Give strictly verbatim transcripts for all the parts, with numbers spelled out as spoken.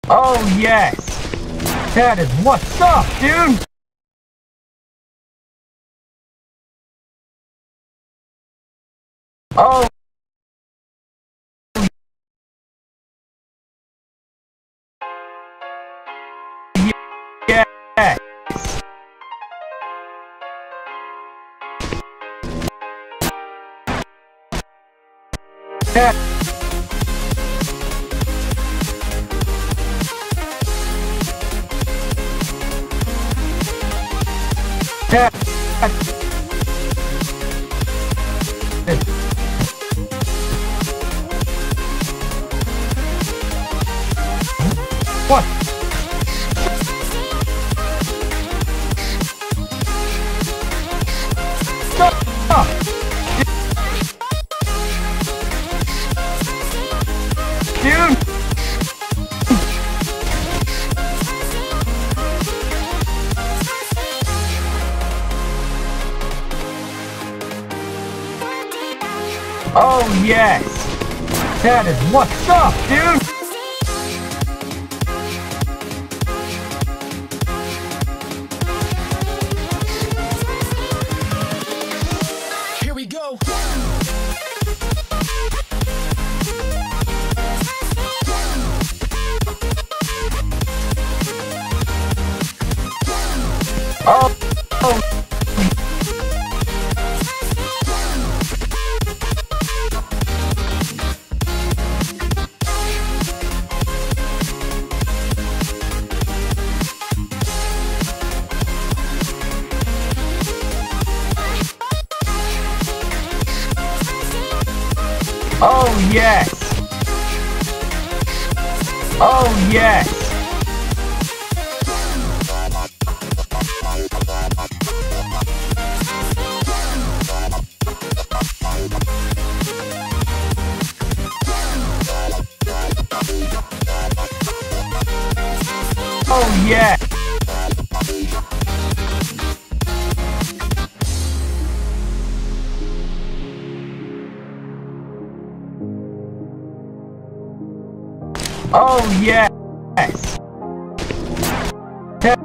Oh yes! That is what's up, dude! Oh yes! That That, what? Stop! Dude! Oh yes! That is what's up, dude! Here we go! Oh! Oh! Oh yes! Oh yes! Oh yeah! Oh yes! That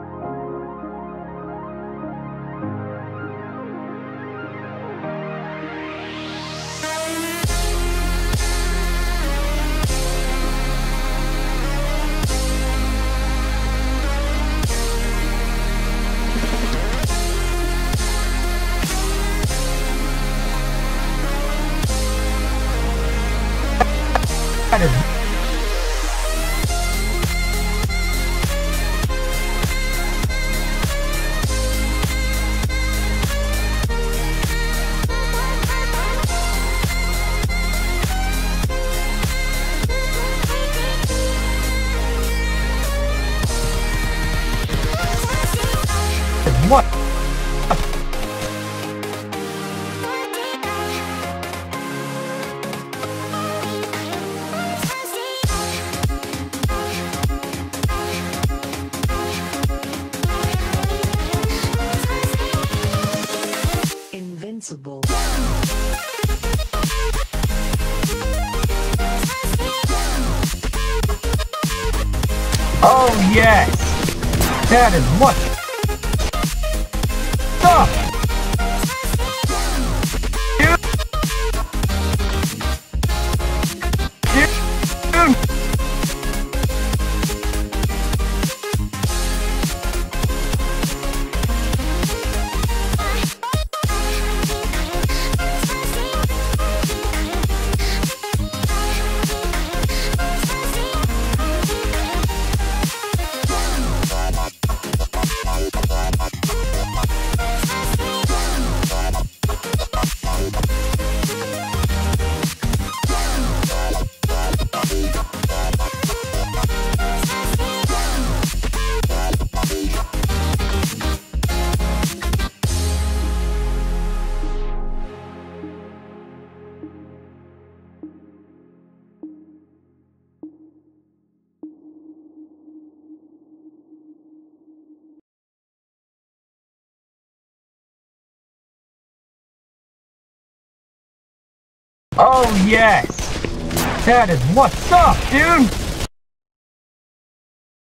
is what? Invincible. Oh yes! That is what? Stop! Dude! Dude! Oh yes! That is what's up, dude!